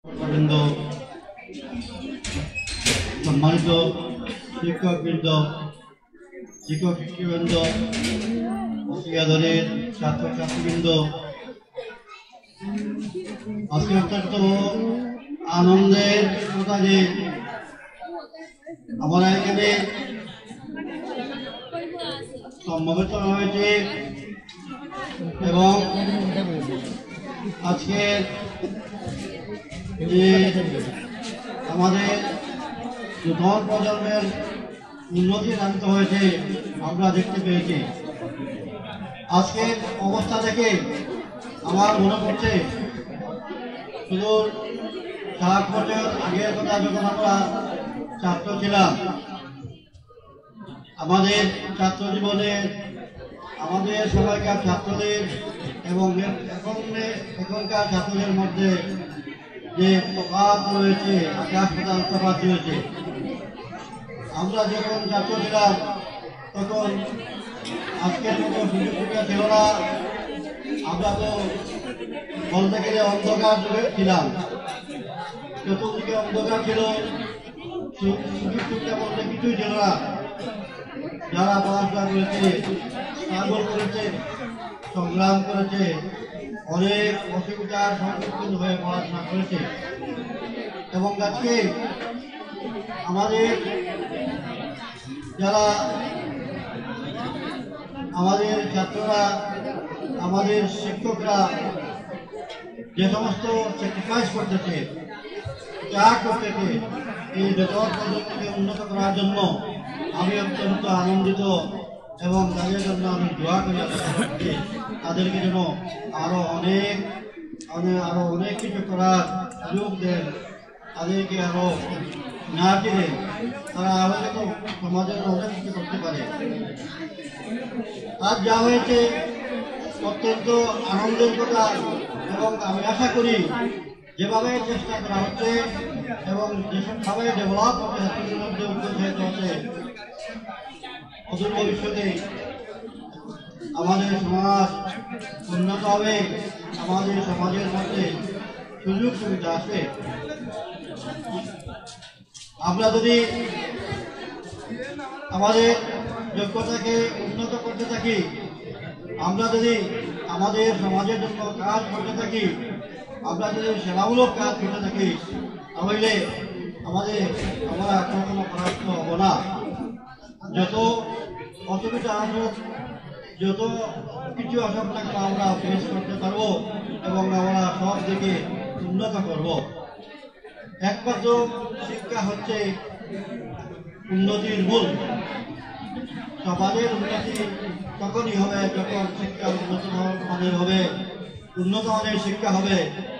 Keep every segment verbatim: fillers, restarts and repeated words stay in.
বৃন্দ, সম্মানিত শিক্ষকবৃন্দ, শিক্ষক শিক্ষকবৃন্দ, অসিয়াদরের ছাত্রছাত্রীবৃন্দ, আজকে অত্যন্ত আনন্দের কথা যে আমরা এখানে সমবেত হয়েছে এবং আজকে যে আমাদের নতুন প্রজন্মের উন্নতি সাধিত হয়েছে আমরা দেখতে পেয়েছি। আজকের অবস্থা দেখে আমার মনে পড়ছে শুধু সাত বছর আগের কথা, যখন আমরা ছাত্র ছিলাম, আমাদের ছাত্র জীবনে আমাদের সময়কার ছাত্রদের এবং এখন এখনকার ছাত্রদের মধ্যে যে তফাৎ রয়েছে, আকাশ পাতাল তফাৎ রয়েছে। আমরা যখন ছাত্র ছিলাম তখন আজকের মতো সুযোগ সুবিধা ছিল না। আমরা তো বলতে গেলে অন্ধকার যুগে ছিলাম, চতুর্দিকে অন্ধকার ছিল, সুযোগ সুবিধা বলতে কিছুই ছিল না। যারা পড়াশোনা করেছে, স্ট্রাগল করেছে, সংগ্রাম করেছে, অনেক অসুবিধার সম্মুখীন হয়ে পড়াশোনা করেছে এবং আজকে আমাদের যারা আমাদের ছাত্ররা, আমাদের শিক্ষকরা যে সমস্ত স্যাক্রিফাইস করতেছে, ত্যাগ করতেছে এই বেতন প্রজন্মকে উন্নত করার জন্য, আমি অত্যন্ত আনন্দিত এবং তাদের জন্য আমি দোয়া করি তাদেরকে যেন আরো অনেক আরো অনেক কিছু করার সুযোগ দেন, তাদেরকে আরো না দিলে তারা আরো যেন সমাজের অনেক কিছু করতে পারে। আজ যা হয়েছে অত্যন্ত আনন্দের কথা এবং আমি আশা করি যেভাবে চেষ্টা করা হচ্ছে এবং যেসবভাবে ডেভেলপ হবে ছাত্রদের মধ্যে উদ্যোগ হচ্ছে, অদূর ভবিষ্যতে আমাদের সমাজ উন্নত হবে, আমাদের সমাজের মধ্যে সুযোগ সুবিধা আসবে। আমরা যদি আমাদের যোগ্যতাকে উন্নত করতে থাকি, আমরা যদি আমাদের সমাজের জন্য কাজ করতে থাকি, আমরা যদি সেবামূলক কাজ করতে থাকি, তাহলে আমাদের আমরা কখনো পরাস্ত হব না। যত অসুবিধা আসুক, যত কিছু আসুক না কেন আমরা ফেস করতে পারবো এবং আমরা সব দিকে উন্নত করব। একমাত্র শিক্ষা হচ্ছে উন্নতির মূল। সমাজের উন্নতি তখনই হবে যখন শিক্ষা উন্নত মানের হবে, উন্নত মানের শিক্ষা হবে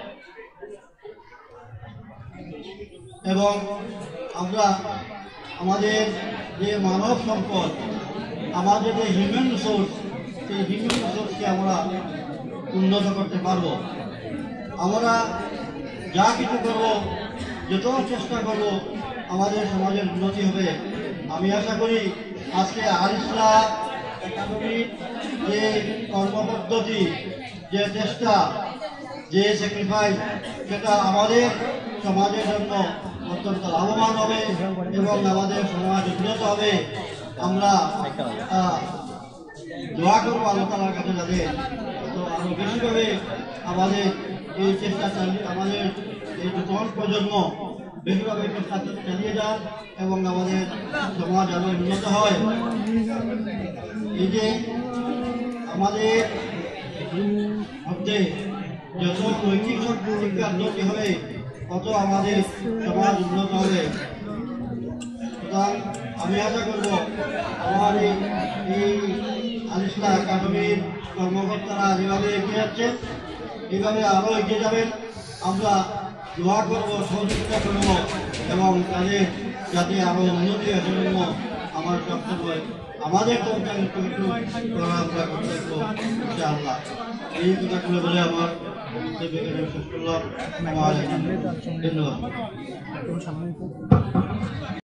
এবং আমরা আমাদের যে মানব সম্পদ, আমাদের যে হিউম্যান রিসোর্স, সেই হিউম্যান রিসোর্সকে আমরা উন্নত করতে পারবো। আমরা যা কিছু করব, যত চেষ্টা করব, আমাদের সমাজের উন্নতি হবে। আমি আশা করি আজকে আল ইসলাহ একাডেমির যে কর্মপদ্ধতি, যে চেষ্টা, যে স্যাক্রিফাইস, সেটা আমাদের সমাজের জন্য অত্যন্ত লাভবান হবে এবং আমাদের সমাজ উন্নত হবে। আমরা দোয়া করবো আল্লাহ তাআলার কাছে যাতে তো আরো বেশিভাবে আমাদের এই চেষ্টা চালিয়ে, আমাদের এই নতুন প্রজন্ম বেশিভাবে চেষ্টা চালিয়ে যান এবং আমাদের সমাজ আরো উন্নত হয়। এই যে আমাদের মধ্যে যত নৈতিক শিক্ষার উন্নতি হবে, তত আমাদের সমাজ উন্নত হবে। সুতরাং আমি আশা করব আমার এই আল ইসলাহ একাডেমির কর্মকর্তারা যেভাবে এগিয়ে যাচ্ছেন, এইভাবে আরও এগিয়ে যাবেন। আমরা দোয়া করব, সহযোগিতা করব এবং তাদের যাতে আরও উন্নতি হয় সেজন্য আমার কর্তব্য, আমাদের তরফ একটু একটু করা আমরা করতে থাকবো ইনশাআল্লাহ। এই কথাগুলো বলে আমার শেষ করলাম। ধন্যবাদ।